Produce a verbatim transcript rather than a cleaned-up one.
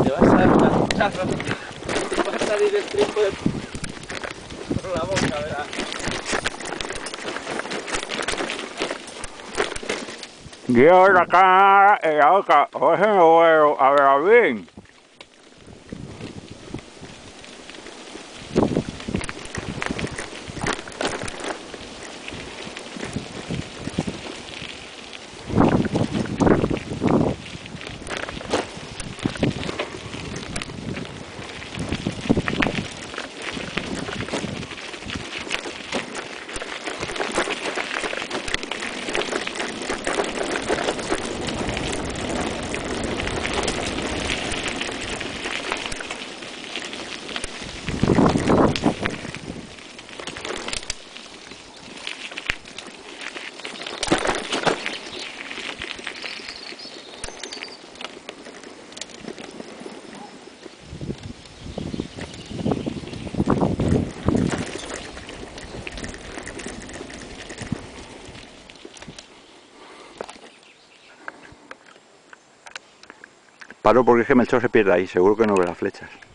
te vas a dar una puchazo y te va a salir el trípode por la boca, ¿verdad? Yo acá, la otra, oye, no a ver bien. Paro porque es que Melchor se pierde ahí, seguro que no ve las flechas.